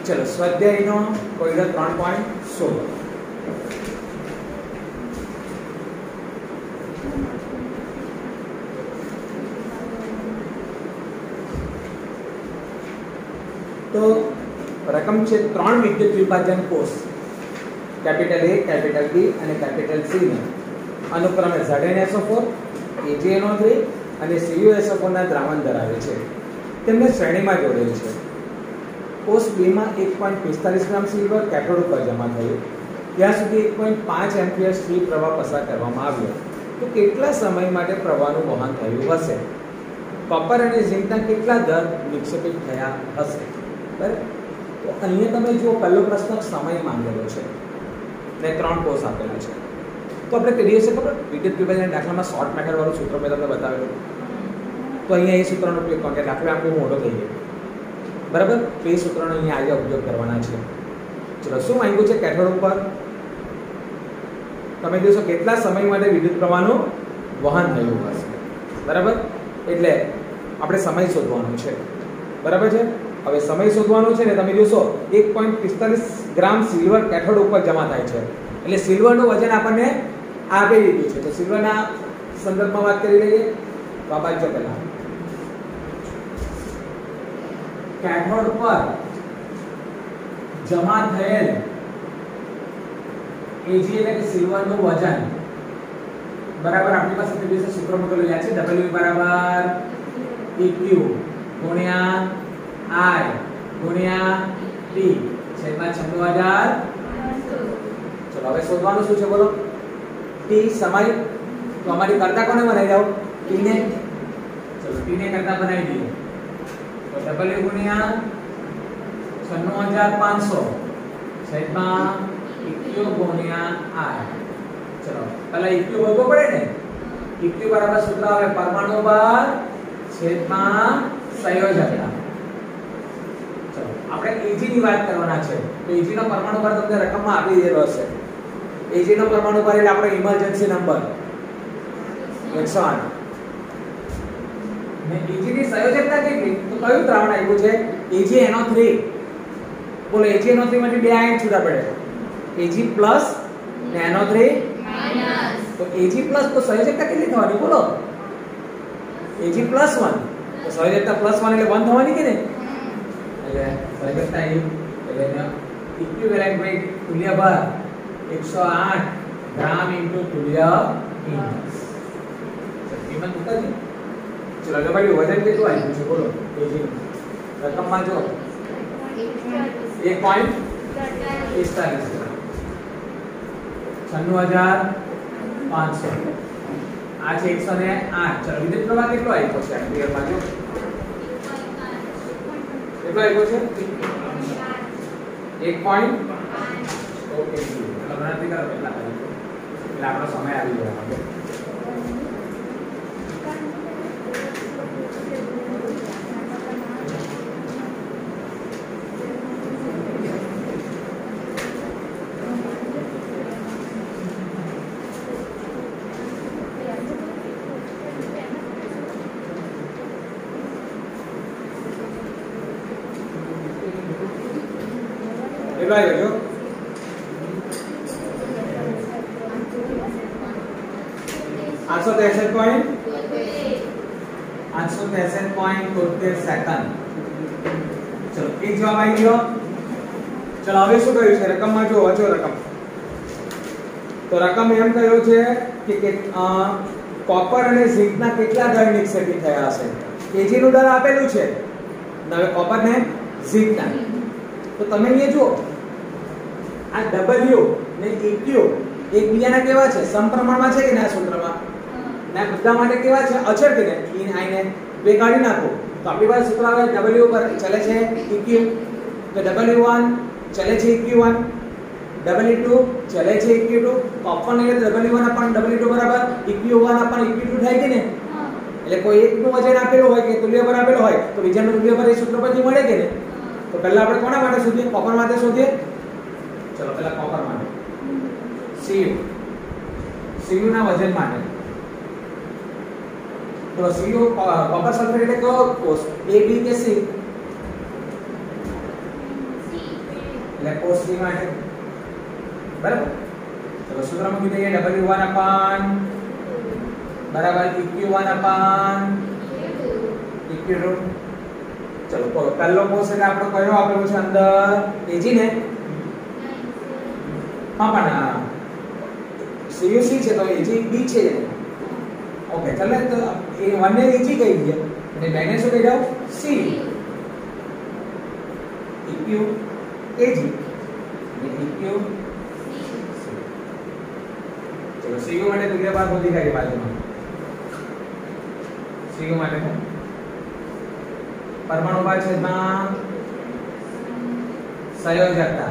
ચલો સ્વાધ્યાયનો કોયડો 3.16 તો રકમ છે 3 વિદ્યુત વિભાજન કોષ કેપિટલ A, કેપિટલ B અને કેપિટલ C ને અનુક્રમે ZnSO4, AgNO3 અને CuSO4 ના દ્રાવણ ધરાવે છે. તેમને શ્રેણીમાં જોડેલ છે. કોષ 2 માં 1.45 ગ્રામ સિલ્વર કેથોડ ઉપર જમા થયું. ત્યાં સુધી 1.5 એમ્પિયર સ્ટીલ પ્રવાહ પસાર કરવામાં આવ્યો. તો કેટલા સમય માટે પ્રવાહનું વહન થયું હશે? કોપર અને ઝિંકના કેટલા દર વિક્ષેપિત થયા હશે? બરાબર. તો અહીંયા તમે જુઓ, પહેલો પ્રશ્ન સમય માંગેલો છે ને 3 કોષ આપેલા છે. તો આપણે કરીએ છીએ ખબર, વિદ્યુત વિભાજન દાખલામાં શોર્ટ મેથડ વાળું સૂત્ર મેં તમને બતાવેલું. તો અહીંયા એ સૂત્રનો ઉપયોગ કરો કે દાખલો આપણો મોટો થઈ ગયો. બરાબર. તો એ સૂત્રનો અહીંયા આજે ઉપયોગ કરવાના છે. ચલો, શું માંગ્યું છે કેથોડ ઉપર? તમે જોશો કેટલા સમય માટે વિદ્યુત પ્રવાહનું વહન થયું હશે. બરાબર. એટલે આપણે સમય શોધવાનો છે. બરાબર છે. હવે સમય શોધવાનો છે ને, તમે જોશો 1.45 ગ્રામ સિલ્વર કેથોડ ઉપર જમા થાય છે. એટલે સિલ્વરનું વજન આપણને આપી દીધું છે. તો સિલ્વરના સંદર્ભમાં વાત કરી લઈએ. તો આ બાજુ પહેલા કેથોડ પર જમા થયેલ Ag એટલે કે સિલ્વરનું વજન બરાબર આપણી પાસે તે સૂત્ર મૂકેલું યાદ છે. W બરાબર Eq ગુણ્યા I ગુણ્યા T છેદમાં 96000. ચલો, હવે શોધવાનું શું છે બોલો? T સમય. તો અમારી કરતા કોને બનાવી દઉં? T ને. ચલો, T ને કરતા બનાવી દઈએ. તો W ગુણ્યા 96500 છેદમાં Eq ગુણ્યા I. ચલો, પહેલા Eq ગોતવો પડે ને. Eq બરાબર સૂત્ર આવે પરમાણુ બળ છેદમાં સંયોજકતા. ચલો, આપણે Ag ની વાત કરવાના છે. તો Ag નો પરમાણુ બળ તમને રકમમાં આપી દીધેલો હશે. Ag નો પરમાણુ બળ એટલે આપણો ઇમરજન્સી નંબર 108. ને Ag ની સંયોજકતા કેટલી? તો કયું દ્રાવણ આવ્યું છે? AgNO3. બોલો, AgNO3 માંથી બે આયન છૂટા પડે. Ag પ્લસ ને NO3 માઈનસ. તો Ag પ્લસ તો સંયોજકતા કેટલી થવાની બોલો? Ag plus 1. તો સંયોજકતા પ્લસ 1 એટલે 1 થવાની કે ને? એટલે સંયોજકતા એટલે ઇક્વિવેલેન્ટ વેઇટ તુલ્ય બળ 108 ગ્રામ ઇન્ટુ તુલ્ય ઇન્ચ. કિંમત ઉતરજી. ચલો, તો ભાઈ વજન કેટલું આવ્યું છે બોલો? Ag રકમમાં જો 1.45 96500. આ છે 108. ચલો, વિદ્યુત પ્રવાહ કેટલો આવ્યો છે એમ્પિયરમાં? જો કેટલો આવ્યો છે? 1.5. ઓકે, ચલો ગણતરી કરો કેટલા આવ્યો એટલે આપણો સમય આવી જવાનો. કેટલા આવ્યો? 863.73 સેકન્ડ. ચલો, એક જવાબ આવી ગયો. ચલો, હવે શું કહ્યું છે રકમમાં? જો વાંચો રકમ. તો રકમ એમ કહ્યું છે કે કોપર અને ઝિંકના કેટલા દર નિક્ષેપિત થયા હશે? Ag નું દર આપેલું છે. હવે કોપર ને ઝિંકના. તો તમે અહીંયા જુઓ, આ W ને Eq એકબીજાના કેવા છે? સમપ્રમાણમાં છે કે ના? સૂત્રમાં ના બધા માટે કેવા છે? અચળ કે ને? E ને I ને બે કાઢી નાખો તો આપણી પાસે સૂત્ર આવે W પર ચલે છે Eq. તો W1 ચલે છે Eq1, W2 ચલે છે Eq2. કોપર ને W1 અપન W2 બરાબર Eq1 અપન Eq2 થાય કે ને? એટલે કોઈ એકનું વજન આપેલું હોય કે તુલ્ય બળ આપેલું હોય તો બીજાનું તુલ્ય બળ એ સૂત્ર પરથી મળે કે ને? તો પહેલા આપણે કોના માટે શોધીએ? કોપર માટે શોધીએ. ચલો, પહેલા કોપર માટે Cu ના વજન માટે. તો Cu કોપર સલ્ફેટ એટલે કયો કોષ? A B કે C? એટલે cos 3 માટે બરાબર. ચલો સૂત્ર મૂકી દઈએ W1 અપન બરાબર EQ1 અપન EQ2. ચલો પહેલો કોસ એટલે આપણો કયો આપેલો છે અંદર AG ને હા પણ CUC છે તો AG B છે. ઓકે ચાલે તો એ 1 ને AG કહી દઈએ અને બેને શું કહી દઉં C EQ AG અને EQ ચલો CU માટે તુલ્ય ભાર શોધી કાઢીએ બાજુમાં. CU માટે પરમાણુ ભાર છેદમાં સંયોજકતા.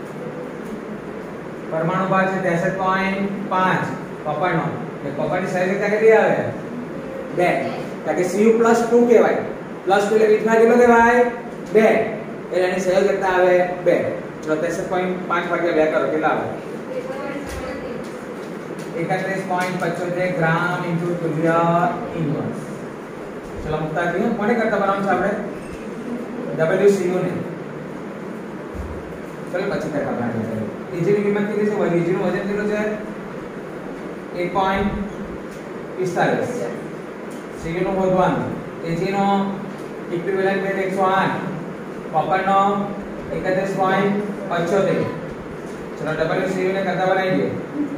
પરમાણુ ભાર છે 63.5 કોપરનો. એ કોપરની સંયોજકતા કેટલી આવે 2. કારણ કે Cu +2 કહેવાય. +2 એટલે બીજમાં કેટલો કહેવાય 2. એટલે એની સંયોજકતા આવે 2. ચલો 63.5 ભાગ્યા 2 કરો કેટલા આવે 31.75 ગ્રામ ઇન્ટુ તુલ્ય ઇન્વર્સ. ચલો મુક્તા થયું. કોને કરતા બનાવવાનું છે આપણે WCU ને. ચલો પછી કરતા બનાવીએ. AG ની કિંમત કેટલી છે? AG નું વજન કેટલું છે 1.45. CU નું શોધવાનું. AG નો ઇક્વિવેલન્ટ વેટ 108. કોપર નો 31.75. ચલો WCU ને કરતા બનાવી દઈએ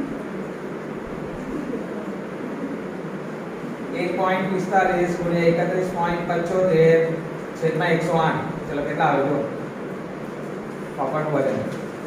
1.45 ગુણ્યા 31.75 છેદમાં 108. ચલો કેટલા આવે જો કોપરનું વજન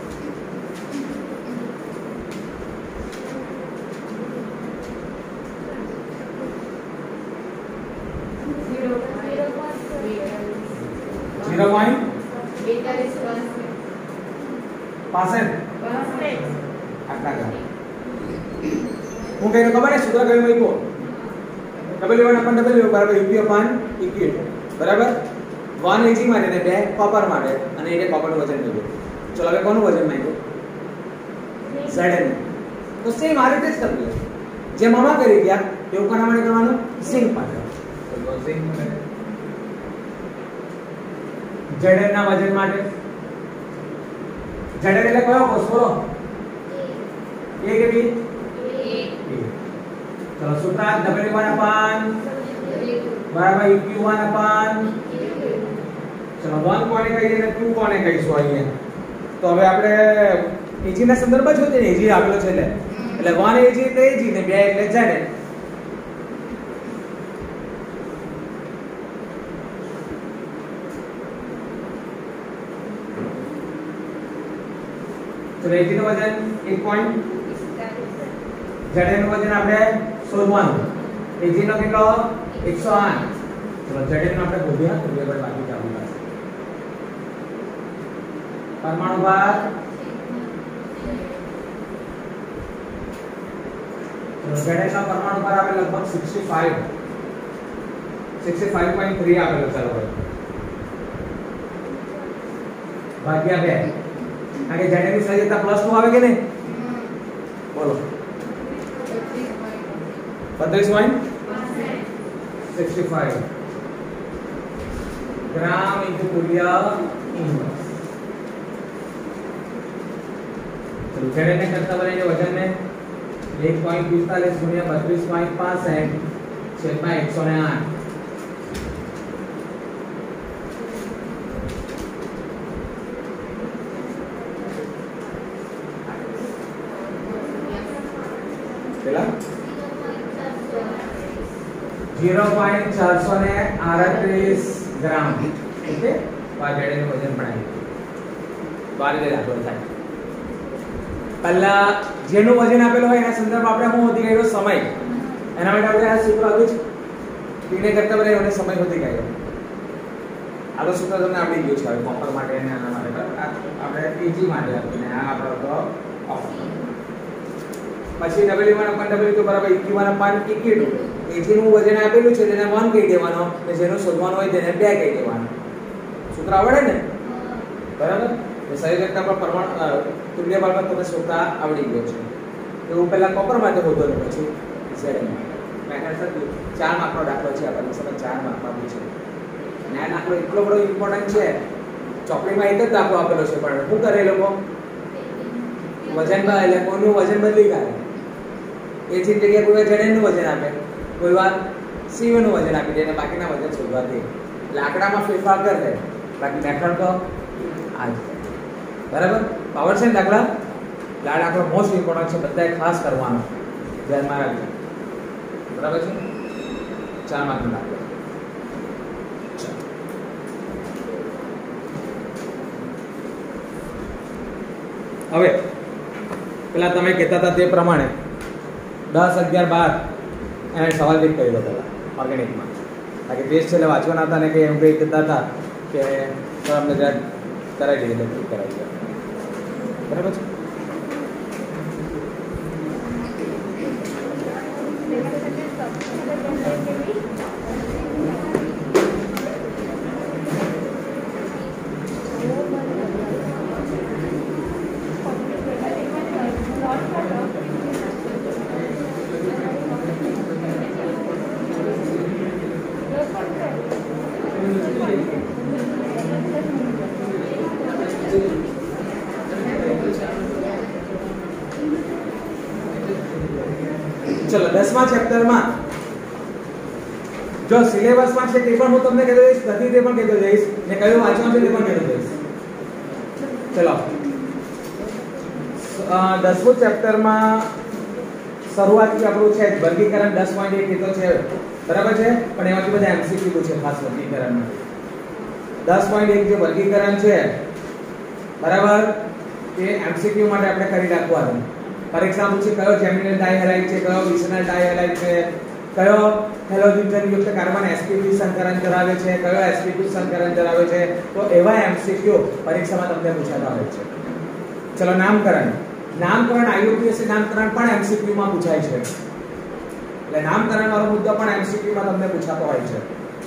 હું કઈ ખબર હે સૂત્ર કયું મૂક્યો W1 upon W બરાબર UP upon EQ બરાબર 1 AG માટે ને 2 કોપર માટે અને એટલે કોપરનું વજન લીધું. ચલો હવે કોનું વજન માંગ્યું Zn. તો સેમ આ રીતે જ કરીએ જેમ આમાં કરી ગયા એવું કોના માટે કરવાનું ઝિંક માટે. તો ઝિંક માટે Zn ના વજન માટે Zn એટલે કયો કોષ બોલો A કે B ચલો સૂત્ર W1 upon બરાબર EQ1 upon ચલો 1 કોને કહીએ અને 2 કોને કહીશું અહીંયા. તો હવે આપણે AG ના સંદર્ભમાં જ હોતે ને AG આપેલો છે એટલે 1 AG એટલે AG ને 2 એટલે Zn. તો AG નું વજન 1. Zn નું વજન આપણે શોધવાનું. AG નો કેટલો 108. ચલો Zn નો આપણે શોધ્યા તો બે બાદ બાકી ચાલુ થશે. પરમાણુ ભાર ચલો Zn નો પરમાણુ ભાર આપણે લગભગ 65.3 આપેલો ચાલો ભાગ્યા 2. કારણ કે Zn ની સંયોજકતા +2 આવે કે નહીં બોલો 32.65 ગ્રામ ઇન્ટુ તુલ્ય ઇન્વર્સ. ચલો Zn ને કરતા બનાવીએ વજન ને 1.45 ગુણ્યા 32.65 છેદમાં 108. કેટલા 0.438 ગ્રામ. ઓકે આ Zn નું વજન બનાવી બારી દે દાખલો થાય. પહેલા જેનું વજન આપેલું હોય એના સંદર્ભમાં આપણે શું હોતી ગયો સમય. એના માટે આપણે આ સૂત્ર હતું જ પીને કરતા બરાબર એનો સમય હોતી ગયો. આ તો સૂત્ર તમને આવડી ગયું છે હવે કોપર માટે અને આના માટે આપણે AG માટે અને આ આપણો તો કોપર. પછી W1 upon W2 બરાબર EQ1 upon EQ2. AG નું વજન આપેલું છે તેને 1 કહી દેવાનો અને જેનું શોધવાનું હોય તેને 2 કહી દેવાનો. સૂત્ર આવડે ને બરાબર. તો સંયોજકતા પર પરમાણુ તુલ્ય ભાર તમને શોધતા આવડી ગયો છે. એવું પહેલા કોપર માટે હોતો ને પછી Zn. મેં સર 4 માર્કનો દાખલો છે આપણે સમજ 4 માર્કમાં છે. અને આ દાખલો એટલો બધો ઇમ્પોર્ટન્ટ છે ચોકડીમાં એક જ દાખલો આપેલો છે પણ શું કરે લોકો વજનમાં એટલે કોઈનું વજન બદલી કાઢે એ જ જગ્યાએ કોઈ ZN નું વજન આપે કોઈ વાર CV નું વજન આપી દે અને બાકીના વજન શોધવા દે એટલે આંકડામાં ફેરફાર કરે બાકી મેથડ તો આ જ બરાબર પાવર છે ને દાખલા લાડ આપણો મોસ્ટ ઇમ્પોર્ટન્ટ છે બધાએ ખાસ કરવાનો ધ્યાનમાં રાખજો બરાબર છે 4 માર્કનો દાખલો હવે પેલા તમે કહેતા હતા તે પ્રમાણે 10, 11, 12 એને સવાલ રીત કરી દો પેલા ઓર્ગેનિકમાં બાકી ટેસ્ટ છેલ્લે વાંચવાના હતા ને કે એમ કંઈ કહેતા હતા કે સર અમને જરાક કરાવી દઈએ એટલે કરાવી દઈએ બરાબર છે चलो 10वां ચેપ્ટરમાં જો સિલેબસમાં છે તે પણ હું તમને કહી દઈશ ગતિ તે પણ કહી દઈશ ને કયું વાંચવાનું છે તે પણ કહી દઈશ ચલો 10મું ચેપ્ટરમાં શરૂઆતથી આપણું છે વર્ગીકરણ 10.1 કીધો છે બરાબર છે પણ એમાંથી બધા MCQ છે ખાસ વર્ગીકરણમાં 10.1 જે વર્ગીકરણ છે બરાબર એ MCQ માટે આપણે કરી રાખવાનું પરીક્ષામાં પૂછે કયો જેમિનલ ડાયહેલાઇડ છે કયો વિસનલ ડાયહેલાઇડ છે કયો હેલોજન યુક્ત કાર્બન sp2 સંકરણ ધરાવે છે કયો sp2 સંકરણ ધરાવે છે તો એવા MCQ પરીક્ષામાં તમને પૂછાતા હોય છે ચલો નામકરણ IUPAC નામકરણ પણ MCQ માં પૂછાય છે એટલે નામકરણ વાળો મુદ્દો પણ MCQ માં તમને પૂછાતો હોય છે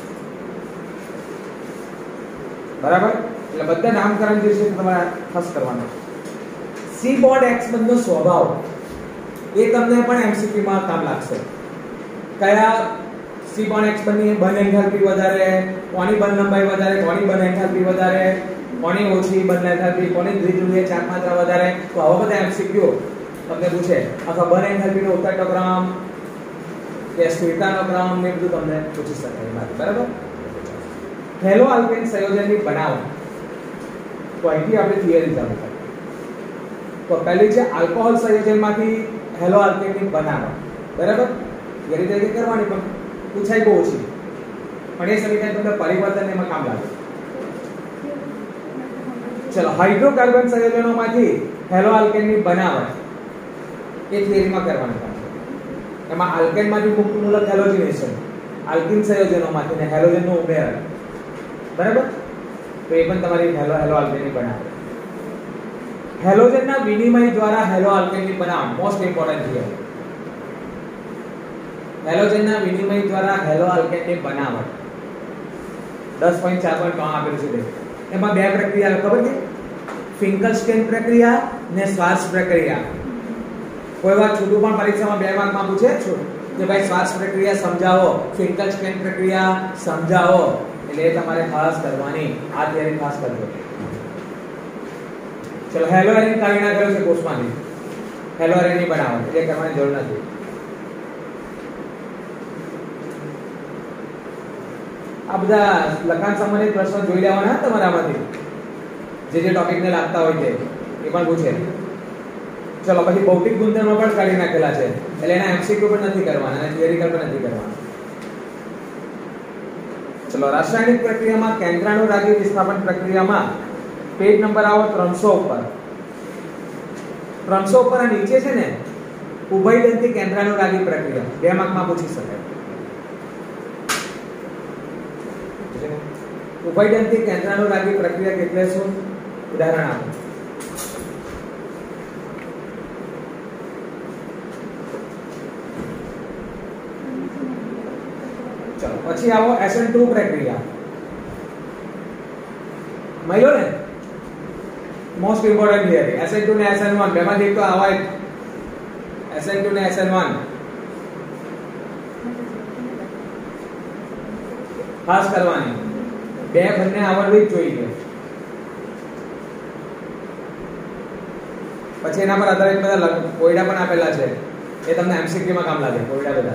બરાબર એટલે બધા નામકરણ જે છે તમારે ખાસ કરવાનું C બોન્ડ X બંધનો સ્વભાવ એ તમને પણ MCQ માં કામ લાગશે કયા C બોન્ડ X બંધની બંધ એન્થાલ્પી વધારે કોની બંધ લંબાઈ વધારે કોની બંધ એન્થાલ્પી વધારે કોની ઓછી બંધ એન્થાલ્પી કોની દ્વિધ્રુવીય ચાર્જ માત્રા વધારે તો આવા બધા MCQ તમને પૂછે અથવા બંધ એન્થાલ્પીનો ઉત્તરનો ક્રમ કે સ્થિરતાનો ક્રમ ને બધું તમને પૂછી શકાય એમાંથી બરાબર હેલો આલ્કેન સંયોજનની બનાવટ તો અહીંથી આપણે થિયરી ચાલુ કરીએ તો પહેલી છે આલ્કોહોલ સંયોજનમાંથી હેલો આલ્કેનની બનાવટ બરાબર એ રીતે કરવાની પણ પૂછાય બહુ ઓછી પણ એ સમીકરણ તમને પરિવર્તન એમાં કામ લાગે ચલો હાઇડ્રોકાર્બન સંયોજનોમાંથી હેલો આલ્કેનની બનાવટ એ થિયરીમાં કરવાની કામ છે એમાં આલ્કેનમાંથી મુક્ત મૂલક હેલોજનેશન આલ્કિન સંયોજનોમાંથી ને હેલોજનનો ઉમેરણ બરાબર તો એ પણ તમારી હેલો આલ્કેનની બનાવટ હેલોજનના વિનિમય દ્વારા હેલો આલ્કેનની બનાવટ મોસ્ટ ઇમ્પોર્ટન્ટ છે હેલોજનના વિનિમય દ્વારા હેલો આલ્કેનની બનાવટ 10.4.3 આપેલું છે એમાં બે પ્રક્રિયા ખબર છે ફિંકલસ્ટેન પ્રક્રિયા ને શ્વાર્ટ્ઝ પ્રક્રિયા કોઈ વાર છૂટું પણ પરીક્ષામાં 2 માર્કમાં પૂછે છો કે ભાઈ શ્વાર્ટ્ઝ પ્રક્રિયા સમજાવો ફિંકલસ્ટેન પ્રક્રિયા સમજાવો એટલે એ તમારે ખાસ કરવાની આ થિયરી ખાસ કરજો ચલો હેલો એરિન કાઢી નાખેલો છે કોષમાંથી હેલો એરિનની બનાવટ એટલે કરવાની જરૂર નથી આ બધા લખાણ સંબંધિત પ્રશ્નો જોઈ લેવાના તમારામાંથી જે ટોપિકને લાગતા હોય છે એ પણ પૂછે ચલો પછી ભૌતિક ગુણધર્મો પણ કાઢી નાખેલા છે એટલે એના MCQ પણ નથી કરવાના અને થિયરિકલ પણ નથી કરવાના ચલો રાસાયણિક પ્રક્રિયામાં કેન્દ્રાનુરાગી વિસ્થાપન પ્રક્રિયામાં પેજ નંબર આવો 300 ઉપર 300 ઉપર આ નીચે છે ને ઉભયદંતી કેન્દ્રાનુરાગી પ્રક્રિયા 2 માર્કમાં પૂછી શકાય ઉભયદંતી કેન્દ્રાનુરાગી પ્રક્રિયા એટલે શું ઉદાહરણ આપો ચલો પછી આવો SN2 પ્રક્રિયા મહિલો ને મોસ્ટ ઇમ્પોર્ટન્ટ થિયરી SN2 ને SN1 બેમાંથી એક તો આવા SN2 ને SN1 ખાસ કરવાની બે બંને આવડવી જ જોઈએ પછી એના પર આધારિત બધા કોયડા પણ આપેલા છે, એ તમને એમસીક્યુ માં કામ લાગે કોયડા બધા.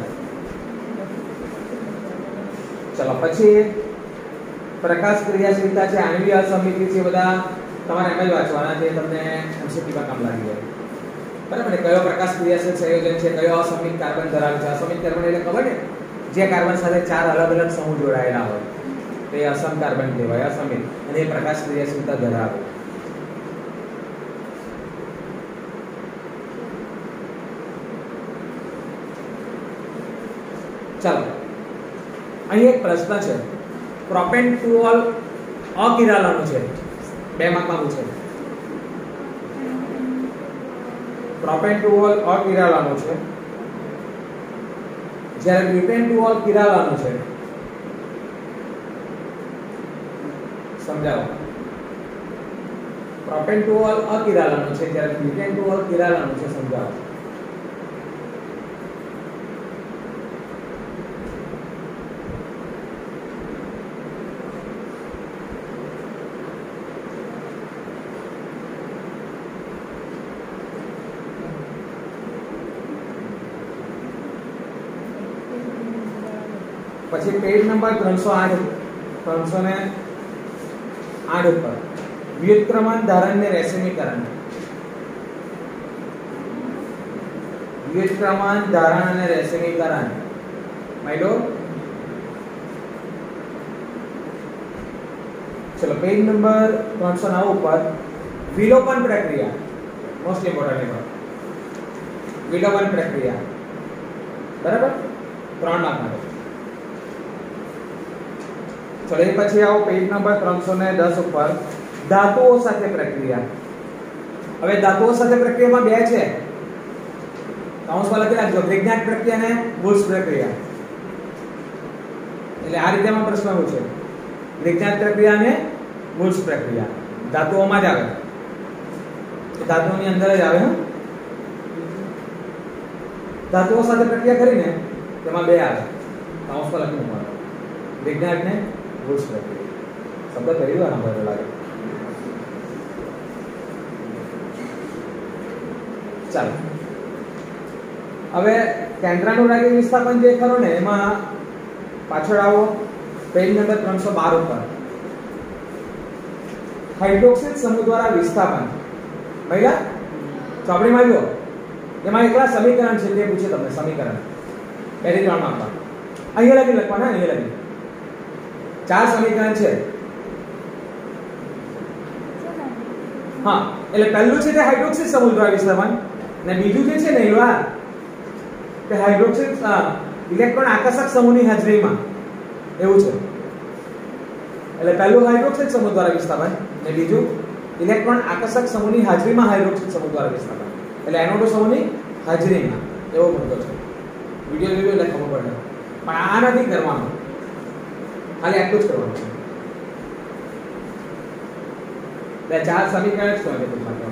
ચલો પછી પ્રકાશ ક્રિયાશીલતા છે, આણ્વીય અસમિતિ છે, બધા તમારે એમ જ વાંચવાના છે, તમને એમસીક્યુ માં કામ લાગી જાય. બરાબર ને? કયો પ્રકાશ ક્રિયાશીલ સંયોજન છે, કયો અસમિત કાર્બન ધરાવે છે. અસમિત કાર્બન એટલે ખબર ને, જે કાર્બન સાથે 4 અલગ અલગ સમૂહ જોડાયેલા હોય તે અસમ કાર્બન કહેવાય, અસમિત, અને એ પ્રકાશ ક્રિયાશીલતા ધરાવે. ચાલો અહીં એક પ્રશ્ન છે, પ્રોપેન્ટુઓલ અકિરાલાનું છે, 2 માર્કમાં પૂછે. પ્રોપેન્ટુઓલ અકિરાલાનું છે, જ્યારે બ્યુટેન્ટુઓલ કિરાલાનું છે. સમજાવો. પ્રોપેન્ટુઓલ અકિરાલાનું છે, જ્યારે બ્યુટેન્ટુઓલ કિરાલાનું છે. સમજાવો. પછી પેજ નંબર 308 ઉપર વ્યુત્ક્રમણ ધારણ ને રેસિમીકરણ. વ્યુત્ક્રમણ ધારણ અને રેસિમીકરણ માઈડો. ચલો પેજ નંબર 309 ઉપર વિલોપન પ્રક્રિયા, મોસ્ટ ઇમ્પોર્ટન્ટ વિલોપન પ્રક્રિયા. બરાબર? 3 માર્ક. ચલો એ પછી આવો પેજ નંબર 310 ઉપર ધાતુઓ સાથે પ્રક્રિયા. હવે ધાતુઓ સાથે પ્રક્રિયામાં 2 છે, કૌંસમાં લખી રાખજો, ગ્રિગ્નાટ પ્રક્રિયા અને વુલ્સ પ્રક્રિયા. એટલે આ રીતેમાં પ્રશ્ન પૂછે, ગ્રિગ્નાટ પ્રક્રિયા અને વુલ્સ પ્રક્રિયા ધાતુઓમાં જ આવે, ધાતુઓની અંદર જ આવે. ધાતુઓ સાથે પ્રક્રિયા કરીને તેમાં 2 આવે, કૌંસમાં લખી મૂકવાનું, ગ્રિગ્નાટ ને વુલ્સ પ્રક્રિયા. શબ્દ પહેલી વાર નંબર લાગે. ચાલો હવે કેન્દ્રાનુરાગી વિસ્થાપન જે ખરો ને એમાં પાછળ આવો પેજ નંબર 312 ઉપર હાઇડ્રોક્સિલ સમૂહ દ્વારા વિસ્થાપન. ભઈલા ચોપડીમાં જો એમાં એકલા સમીકરણ છે, તે પૂછે તમને સમીકરણ પહેલી 3 માર્કમાં. અહીંયા લગી લખવાના, અહીંયા લગી 4 સમીકરણ છે. હા, એટલે પહેલું છે તે હાઇડ્રોક્સિલ સમૂહ દ્વારા વિસ્થાપન, ને બીજું જે છે ને એવા કે હાઇડ્રોક્સિલ ઇલેક્ટ્રોન આકર્ષક સમૂહની હાજરીમાં, એવું છે. એટલે પહેલું હાઇડ્રોક્સિલ સમૂહ દ્વારા વિસ્થાપન, ને બીજું ઇલેક્ટ્રોન આકર્ષક સમૂહની હાજરીમાં હાઇડ્રોક્સિલ સમૂહ દ્વારા વિસ્થાપન. એટલે NO2 સમૂહની હાજરીમાં એવો મુદ્દો છે. વિડિયો જોજો એટલે ખબર પડે. પણ આ નથી કરવાનું, ખાલી આટલું જ કરવાનું છે. બે 4 સમીકરણ જ છે પૂછવાનું.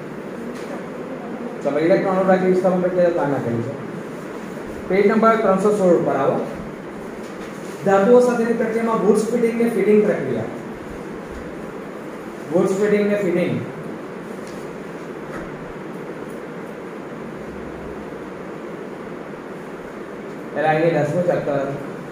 ચલો ઇલેક્ટ્રોનોગ્રાફી વિસ્થાપન પ્રક્રિયા કાના કહે છે. પેજ નંબર 316 ઉપર આવો. ધાતુઓ સાથેની પ્રક્રિયામાં વુડ્સ ફીડિંગ ને ફીડિંગ પ્રક્રિયા. વુડ્સ ફીડિંગ ને ફીડિંગ. એટલે અહીં 10મું ચેપ્ટર.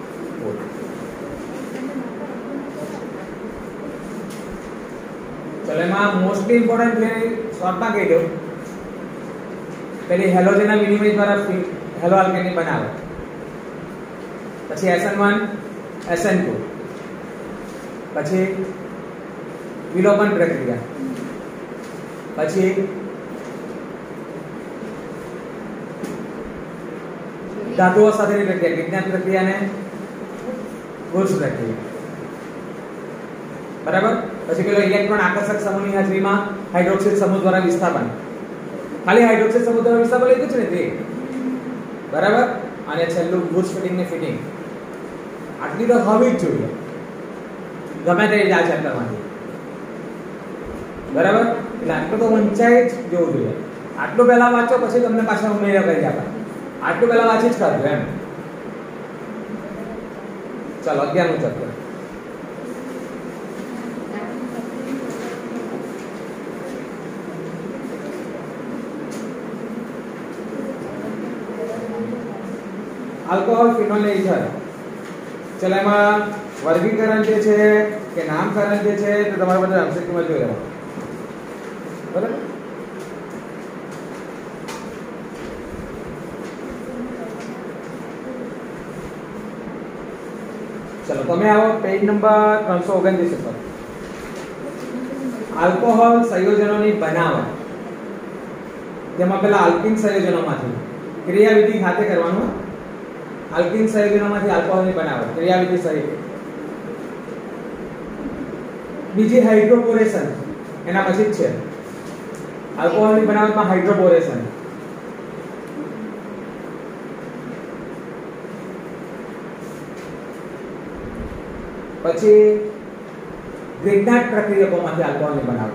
ચલો એમાં મોસ્ટલી ઇમ્પોર્ટન્ટ છે, શોર્ટમાં કહી દઉં. પેલી હેલોજનના વિનિમય દ્વારા હેલો આલ્કેની બનાવે, પછી SN1 SN2, પછી વિલોપન પ્રક્રિયા, પછી ધાતુઓ સાથેની પ્રક્રિયા, વિજ્ઞાન પ્રક્રિયા અને વુડ્સ પ્રક્રિયા. બરાબર? પછી પેલો ઇલેક્ટ્રોન આકર્ષક સમૂહની હાજરીમાં હાઇડ્રોક્સિલ સમૂહ દ્વારા વિસ્થાપન. ખાલી હાઇડ્રોક્સિલ સમૂહ દ્વારા વિસ્થાપન લીધું છે ને તે. બરાબર? અને છેલ્લું વુડ્સ ફીડિંગ ને ફીડિંગ. આટલી તો હોવી જ જોઈએ ગમે તે આ ચેપ્ટરમાંથી. બરાબર? એટલે આટલું તો વંચાય જ જોવું જોઈએ. આટલું પહેલા વાંચો, પછી તમને પાછા ઉમેરા કરી આપે. આટલું પહેલા વાંચી જ કાઢજો એમ. ચાલો 11મું ચેપ્ટર. આલ્કોહોલ, ફિનોલ ને ઇથર. ચલો એમાં વર્ગીકરણ જે છે કે નામકરણ જે છે તો તમારે બધા MCQ માં જોઈ લેવાનું. બરાબર? ચલો તમે આવો પેજ નંબર 329 પર. આલ્કોહોલ સંયોજનોની બનાવટ. તેમાં પેલા આલ્કિન સંયોજનોમાંથી ક્રિયાવિધિ સાથે કરવાનું. આલ્કિન સંયોજનોમાંથી આલ્કોહોલની બનાવટ ક્રિયાવિધિ સહિત. બીજી હાઇડ્રોપોરેશન એના પછી જ છે. આલ્કોહોલની બનાવટમાં હાઇડ્રોપોરેશન. પછી ગ્રિગ્નાર્ડ પ્રક્રિયકોમાંથી આલ્કોહોલની બનાવટ.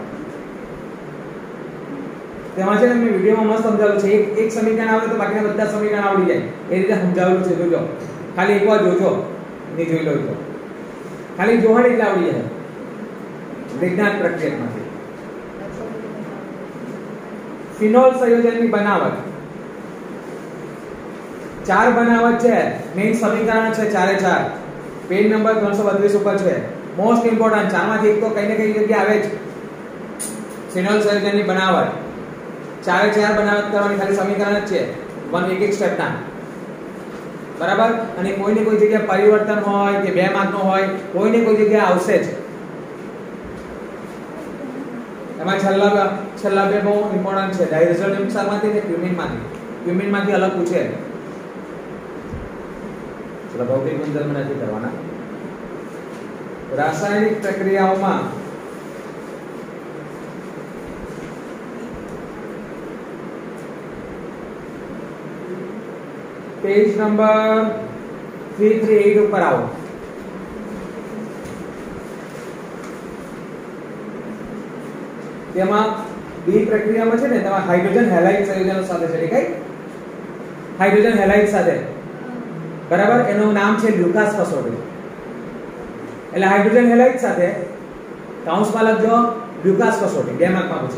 તેમાં છે ને મેં વિડિયોમાં મસ્ત સમજાવ્યું છે. એક સમીકરણ આવડે તો બાકીના બધા સમીકરણ આવડી જાય. એ રીતે સમજાવેલું છે, જોજો. ખાલી એકવાર જોજો, નહીં જોઈ લો તો ખાલી જોવાની એટલે આવડી જાય. ગ્રિગ્નાર્ડ પ્રક્રિયકમાંથી ફિનોલ સંયોજનની બનાવટ. 4 બનાવટ છે. મેઇન સમીકરણ છે 4 4. પેજ નંબર 332 ઉપર છે. મોસ્ટ ઇમ્પોર્ટન્ટ ચારમાંથી એક તો કઈ ને કઈ જગ્યાએ આવે જ. ફિનોલ સંયોજનની બનાવટ 4 4 બનાવટ કરવાની ખાલી સમીકરણ જ છે. એક સ્ટેપના. બરાબર? અને કોઈને કોઈ જગ્યાએ પરિવર્તન હોય કે 2 માર્કનો હોય, કોઈને કોઈ જગ્યાએ આવશે જ. એમાં છેલ્લા બે બહુ ઇમ્પોર્ટન્ટ છે. ડાયરેઝોનેમ્સમાંથી ને ક્યુમિનમાંથી. ક્યુમિનમાંથી અલગ પૂછે. ચલો ભૌતિક ગુણધર્મ નથી કરવાના. રાસાયણિક પ્રક્રિયાઓમાં પેજ નંબર 338 ઉપર આવો. તેમાં બી પ્રક્રિયામાં છે ને તેમાં હાઇડ્રોજન હેલાઇડ સંયોજનો સાથે છે. કઈ હાઇડ્રોજન હેલાઇડ સાથે. બરાબર? એનું નામ છે લ્યુકાસ કસોટી. એટલે હાઇડ્રોજન હેલાઇડ સાથે કૌંસમાં લખજો લ્યુકાસ કસોટી. 2 માર્કમાં પૂછે.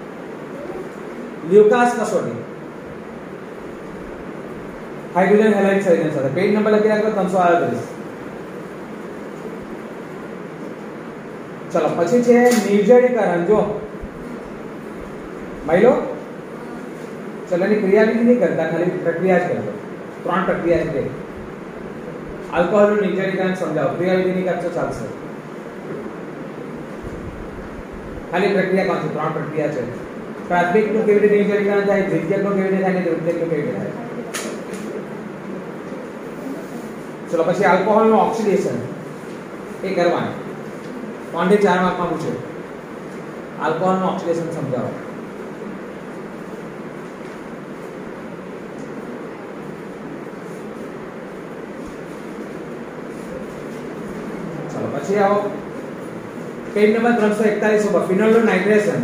લ્યુકાસ કસોટી હાઇડ્રોજન હેલાઇડ સંયોજન સાથે. પેજ નંબર લખી રાખો 338. ચલો પછી છે નિર્જલીકરણ. જો માઈલો ચલો એની ક્રિયાવિધિ નહીં કરતા, ખાલી પ્રક્રિયા જ કરજો. 3 પ્રક્રિયા છે. આલ્કોહોલનું નિર્જલીકરણ સમજાવો. ક્રિયાવિધિ નહીં કરશો ચાલશે. ખાલી પ્રક્રિયા કોણ છે? 3 પ્રક્રિયા છે. પ્રાથમિકનું કેવી રીતે નિર્જલીકરણ થાય, દ્વિતીયકનું કેવી રીતે થાય, તૃતીયકનું કેવી રીતે થાય. ચલો પછી આલ્કોહોલનું ઓક્સિડેશન એ કરવાનું. 3 થી 4 માર્કમાં પૂછે. આલ્કોહોલનું ઓક્સિડેશન સમજાવો. ચલો પછી આવો પેજ નંબર 341 ઉપર ફિનોલનું નાઇટ્રેશન.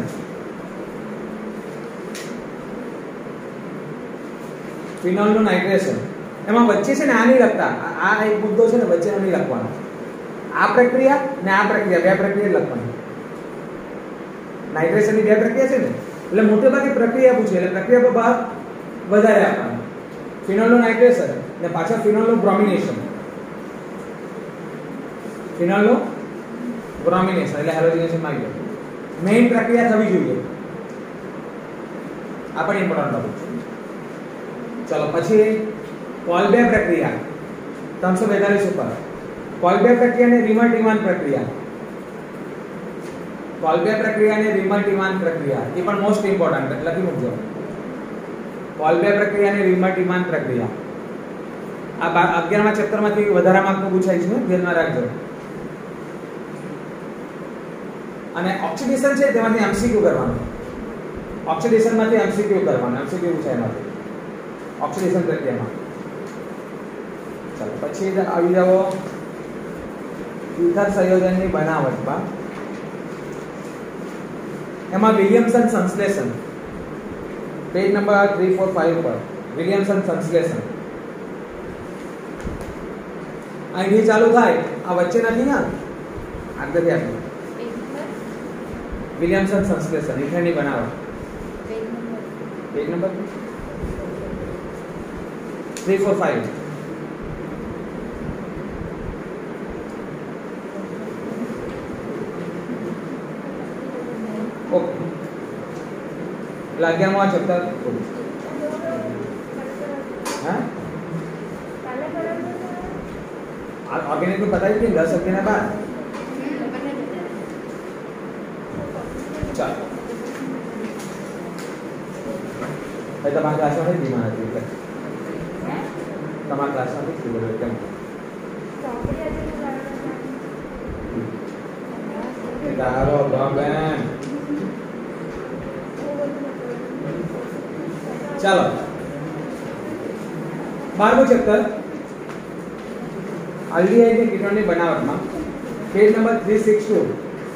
ફિનોલનું નાઇટ્રેશન એમાં વચ્ચે છે ને આ નહીં લખતા. આ એક મુદ્દો છે ને વચ્ચેનો નહીં લખવાનો. આ પ્રક્રિયા ને આ પ્રક્રિયા 2 પ્રક્રિયા લખવાની. નાઇટ્રેશનની 2 પ્રક્રિયા છે ને એટલે મોટે ભાગે પ્રક્રિયા પૂછે એટલે પ્રક્રિયા પર ભાર વધારે આપવાનો. ફિનોલનું નાઇટ્રેશન ને પાછળ ફિનોલનું બ્રોમિનેશન. ફિનોલનું બ્રોમિનેશન એટલે હેલોજનેશન માં આવી ગયું. મેઇન પ્રક્રિયા થવી જોઈએ. આ પણ ઇમ્પોર્ટન્ટ ટોપિક છે. ચલો પછી કોલ્બે પ્રક્રિયા 342 ઉપર. કોલ્બે પ્રક્રિયા અને રીમર-ટીમાન પ્રક્રિયા. કોલ્બે પ્રક્રિયા અને રીમર-ટીમાન પ્રક્રિયા એ પણ મોસ્ટ ઇમ્પોર્ટન્ટ લખી મૂકજો. કોલ્બે પ્રક્રિયા અને રીમર-ટીમાન પ્રક્રિયા આ 11મા ચેપ્ટરમાંથી વધારે માર્કનું પૂછાય છે, ધ્યાનમાં રાખજો. અને ઓક્સિડેશન છે તેમાંથી MCQ કરવાનું. ઓક્સિડેશન માંથી MCQ કરવાનું. MCQ પૂછાય એમાંથી ઓક્સિડેશન પ્રક્રિયામાં. ચાલો પછી આવી જાઓ ઇથર સંયોજનની બનાવટમાં. એમાં વિલિયમસન સંશ્લેષણ પેજ નંબર 345 પર. વિલિયમસન સંશ્લેષણ અહીંથી ચાલુ થાય. આ વચ્ચે નથી ને, આગળથી આપી. વિલિયમસન સંશ્લેષણ ઇથરની બનાવટ પેજ નંબર 345. એટલે 11મો ચેપ્ટર हाँ आगे ने तो पता ही नहीं 10 11 बाद चलो भाई તમારા ક્લાસમાં નહીં બીમાર હતી એટલે તમારા ક્લાસમાં નહીં સ્કૂલ કેમ તારો પ્રોબ્લેમ ચાલો 12મું ચેપ્ટર આલ્ડીહાઇડ ની કીટોનની બનાવટમાં પેજ નંબર 362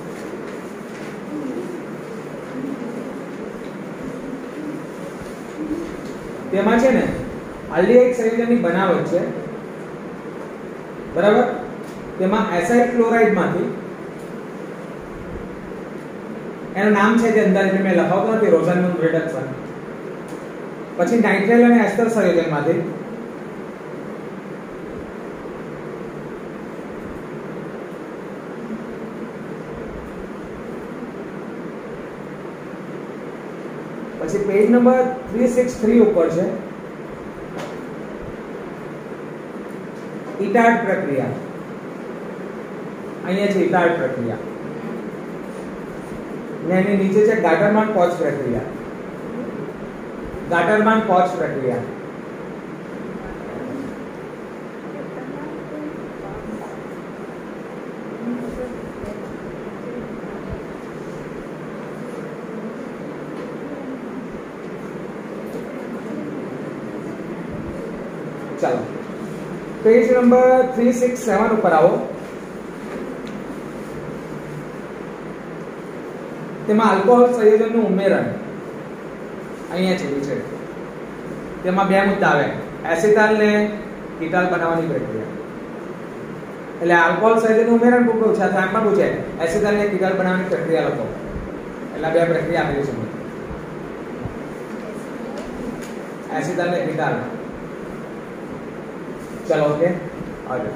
તેમાં છે ને આલ્ડીહાઇડ સંયોજનની બનાવટ છે બરાબર તેમાં એસાઇલ ક્લોરાઇડ માંથી એનું નામ છે જે અંદર એટલે મેં લખાવતો નથી રોઝનમુન્ડ રિડક્શન પછી નાઇટ્રાઇલ અને એસ્ટર સંયોજનમાંથી પછી પેજ નંબર 363 ઉપર છે ઇટાર્ડ પ્રક્રિયા અહીંયા છે ઇટાર્ડ પ્રક્રિયા ને એની નીચે છે ગાટરમાન પોચ પ્રક્રિયા ગાટરમાન પોચ પ્રક્રિયા ચાલો પેજ નંબર 367 ઉપર આવો તેમાં આલ્કોહોલ સંયોજનનું ઉમેરણ અહીંયા છે છે તેમાં બે મુદ્દા આવે એસિટાલ ને કીટાલ બનાવવાની પ્રક્રિયા એટલે આલ્કોહોલ સંયોજનનું ઉમેરણ પૂછો છે અથવા એમ પણ પૂછે એસિટાલ ને કીટાલ બનાવવાની પ્રક્રિયા લખો એટલે બે પ્રક્રિયા આપેલી છે એસિટાલ ને કીટાલ चलो ओके आगे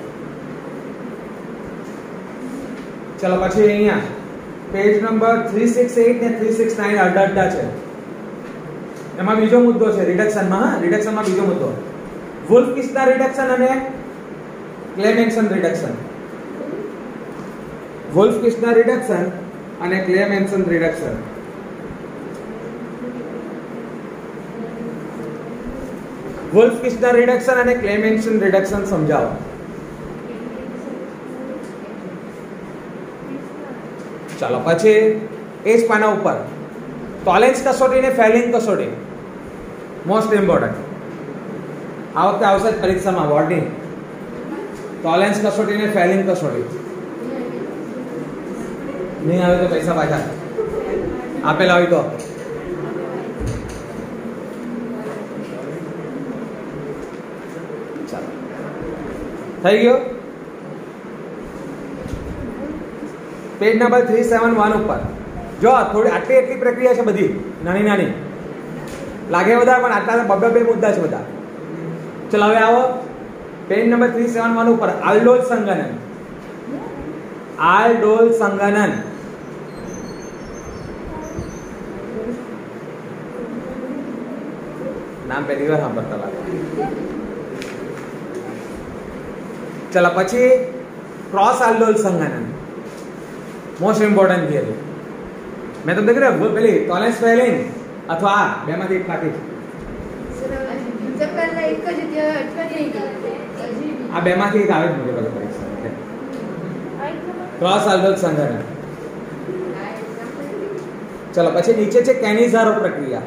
चलो પછી અહીંયા પેજ નંબર 368 ને 369 અડધા છે એમાં બીજો મુદ્દો છે રિડક્શનમાં હા રિડક્શનમાં બીજો મુદ્દો વુલ્ફ કિસ્ના રિડક્શન અને Clemmensen reduction Wolff Kishner reduction અને Clemmensen reduction Wolff Kishner reduction અને ક્લેમેન્સન રિડક્શન સમજાવો ચાલો પછી એ જ પાના ઉપર ટોલેન્સ કસોટી ને ફેલિંગ કસોટી મોસ્ટ ઇમ્પોર્ટન્ટ આ વખતે આવશે પરીક્ષામાં બોર્ડની ટોલેન્સ કસોટી ને ફેલિંગ કસોટી નહીં આવે તો પૈસા પાછા આપેલા હોય તો થઈ ગયો પેજ નંબર 371 ઉપર જો થોડી આટલી એટલી પ્રક્રિયા છે બધી નાની નાની લાગે વધારે પણ આટલા બે મુદ્દા છે બધા ચલો હવે આવો પેજ નંબર 371 ઉપર આલ્ડોલ સંઘનન નામ પહેલી વાર સાંભળતા લાગે चलो પછી क्रॉस आल्डोल संघनन मोस्ट इम्पोर्टન્ટ थियरी मैं तो देख रहे हो पहले टॉलेंस फेलिंग अथवा બે માંથી એક બાકી આ બે માંથી એક આવે મુજબ પરીક્ષા क्रॉस आल्डोल संघनन चलो પછી નીચે છે કેનિઝારો પ્રક્રિયા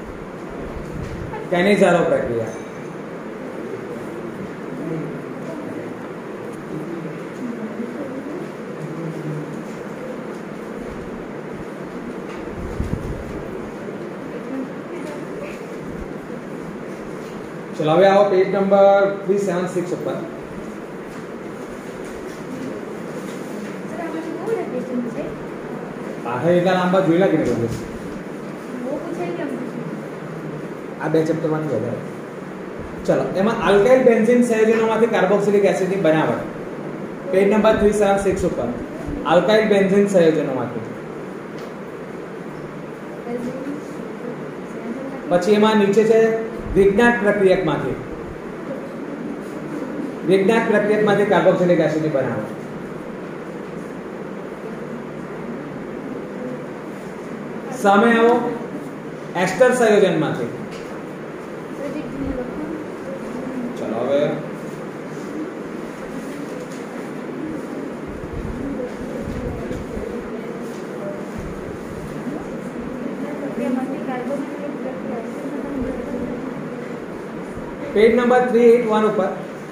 चलो હવે આવો પેજ નંબર 376 ઉપર આહે એટલા લાંબા જોઈલા કે નહીં આ બે ચેપ્ટર માંથી વધારે ચલો એમાં આલ્કાઇલ બેન્ઝીન સંયોજનોમાંથી કાર્બોક્સિલિક એસિડની બનાવટ પેજ નંબર 376 ઉપર આલ્કાઇલ બેન્ઝીન સંયોજનોમાંથી પછી એમાં નીચે છે વિજ્ઞાત પ્રક્રિયકમાંથી કાર્બોક્સિલિક એસિડ બનાવો. સામે આવો એસ્ટર સંયોજનમાંથી. ચલો હવે પેજ નંબર 381 ઉપર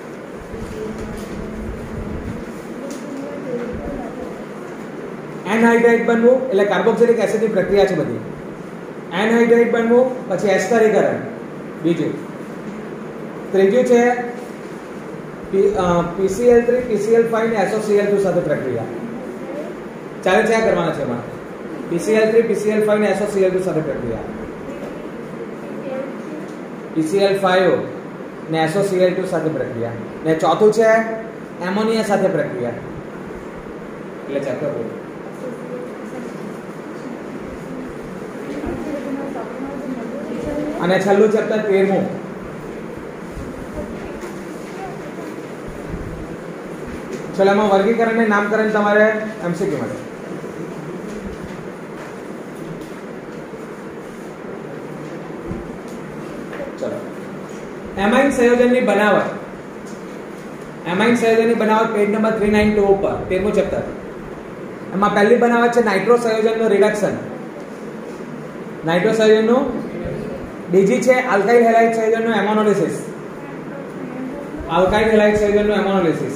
એનહાઇડ્રાઇડ બનવું એટલે કાર્બોક્સિલિક એસિડની પ્રક્રિયા છે બધી. એનહાઇડ્રાઇડ બનવું, પછી એસ્ટરીકરણ બીજું. ત્રીજું છે PCl3 PCl5 ને SOCl2 સાથે પ્રક્રિયા. ચાલે છે કરવાના છે એમાં PCl3 PCl5 ને SOCl2 સાથે પ્રક્રિયા. PCl5 ને SOCl2 સાથે પ્રક્રિયા. ને ચોથું છે એમોનિયા સાથે પ્રક્રિયા. એટલે ચેપ્ટર પૂરું. અને છેલ્લું ચેપ્ટર 13મું. ચલો એમાં વર્ગીકરણ ને નામકરણ તમારે MCQ માટે. ચલો એમાઇન સંયોજનની બનાવટ. એમાઇન સંયોજનની બનાવટ પેજ નંબર 392 ઉપર 13મું ચેપ્ટર. એમાં પહેલી બનાવટ છે નાઇટ્રો સંયોજનનું રિડક્શન. નાઇટ્રો સંયોજનનું. બીજી છે આલ્કાઇલ હેલાઇડ સંયોજનનું એમોનોલિસિસ. આલ્કાઇલ હેલાઇડ સંયોજનનું એમોનોલિસિસ.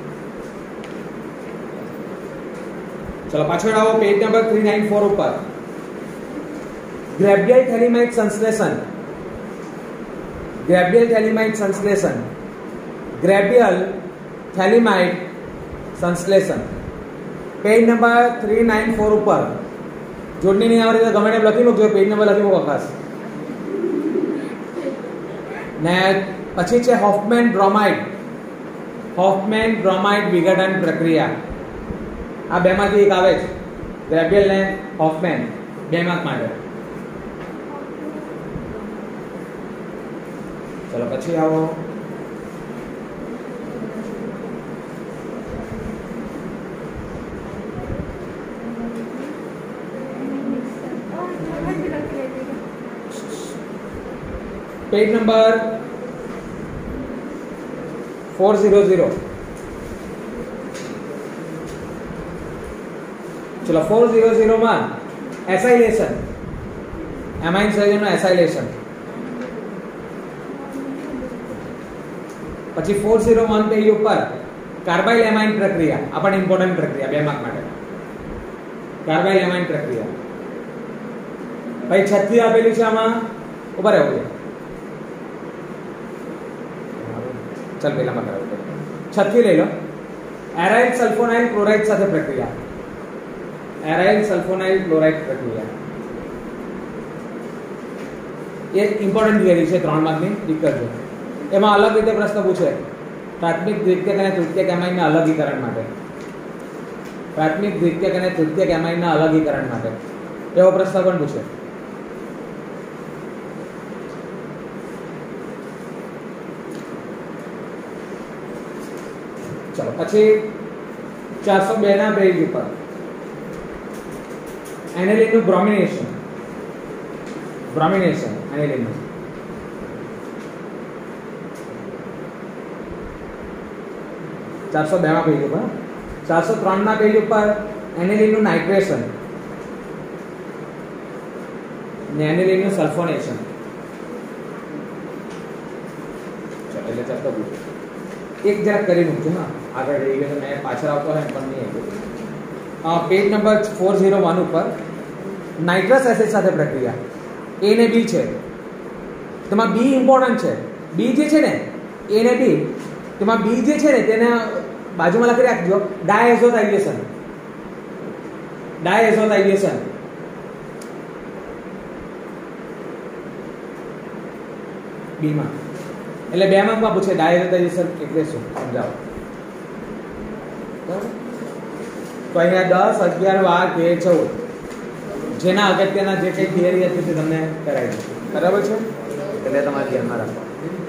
ચલો પાછળ આવો પેજ નંબર 394 ઉપર. ગ્રેબિયલ થેલિમાઇડ સંશ્લેષણ. ગ્રેબિયલ થેલિમાઇડ સંશ્લેષણ. ગ્રેબિયલ થેલિમાઇડ સંશ્લેષણ પેજ નંબર 394 ઉપર. જોડણી નહીં આવડે તો ગમે તેમ લખી મૂકજો, પેજ નંબર લખી મૂકો ખાસ. ને પછી છે હોફમેન બ્રોમાઇડ. હોફમેન બ્રોમાઇડ વિઘટન પ્રક્રિયા. આ બેમાંથી એક આવે છે, ગ્રેબિયલ ને હોફમેન. 2 માર્ક માટે. ચલો પછી આવો પેજ નંબર 400. चलो 400 માં એસાઇલેશન. Amine સંયોજનનું acylation. પછી 401 પેજ ઉપર કાર્બાઇલ એમાઇન પ્રક્રિયા. આ પણ ઇમ્પોર્ટન્ટ પ્રક્રિયા 2 માર્ક માટે. કાર્બાઇલ એમાઇન પ્રક્રિયા. ભાઈ છઠ્ઠી આપેલી છે આમાં ઉપર રહેવું છે. ચાલ પહેલામાં કરાવું. છઠ્ઠી લઈ લો. એરાઇલ સલ્ફોનાઇલ ક્લોરાઇડ સાથે પ્રક્રિયા. એરાઇલ સલ્ફોનાઇલ ક્લોરાઇડ પ્રક્રિયા એ ઇમ્પોર્ટન્ટ થિયરી છે 3 માર્કની. દીકરો એમાં અલગ રીતે પ્રશ્ન પૂછે પ્રાથમિક દ્વિતીયક અને તૃતીયક એમાઇનના અલગીકરણ માટે. પ્રાથમિક દ્વિતીયક અને તૃતીયક એમાઇનના અલગીકરણ માટે એવો પ્રશ્ન પણ પૂછે. ચલો પછી 402 ના પેજ ઉપર એનિલિનનું બ્રોમિનેશન. બ્રોમિનેશન એનિલિનનું. ચારસો 2 ના પેજ ઉપર. 403 ના પેજ ઉપર એનિલિનનું નાઇટ્રેશન ને એનિલિનનું સલ્ફોનેશન. ચલો એટલે ચેપ્ટર પૂરું. એક જરાક કરી મૂકજો. હા આગળ રહી ગયો મેં પાછળ આવતો હોય પણ નહીં આવ્યો. પેજ નંબર 401 ઉપર નાઇટ્રસ એસિડ સાથે પ્રક્રિયા. A ને B છે, તેમાં B ઇમ્પોર્ટન્ટ છે. B જે છે ને A ને B, તેમાં B જે છે ને તેને બાજુમાં લખી રાખજો ડાયએઝોથાઇલેશન. ડાયએઝોથાઇલેશન B માં. એટલે 2 માર્કમાં પૂછે ડાયએઝોથાઇલેશન એટલે શું સમજાવો. તો અહીંયા 10, 11, 12, 13, 14 જેના અગત્યના જે કંઈ થિયરી હતી તે તમને કરાવી દીધી. બરાબર છે, એટલે તમારે ધ્યાનમાં રાખો.